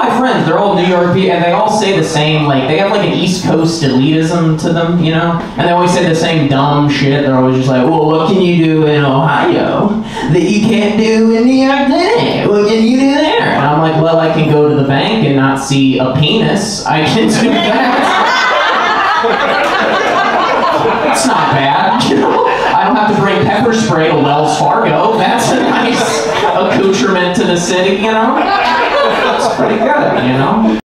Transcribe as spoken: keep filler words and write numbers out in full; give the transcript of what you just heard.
my friends, they're all New York people, and they all say the same, like, they have like an East Coast elitism to them, you know? And they always say the same dumb shit. They're always just like, well, what can you do in Ohio that you can't do in New York City? What can you do there? And I'm like, well, I can go to the bank and not see a penis. I can do that. It's not bad, you know? I don't have to bring pepper spray to Wells Fargo. That's a nice accoutrement to the city, you know? It's pretty good, you know?